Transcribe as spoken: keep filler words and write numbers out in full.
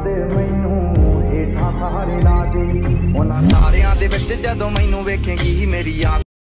ਦੇ ਮੈਨੂੰ ਹੇਠਾਂ ਸਾਰੇ ਲਾ ਦੇ। ਉਹਨਾਂ ਤਾਰਿਆਂ ਦੇ ਵਿੱਚ ਜਦੋਂ ਮੈਨੂੰ ਵੇਖੇਂਗੀ ਮੇਰੀ ਯਾਦ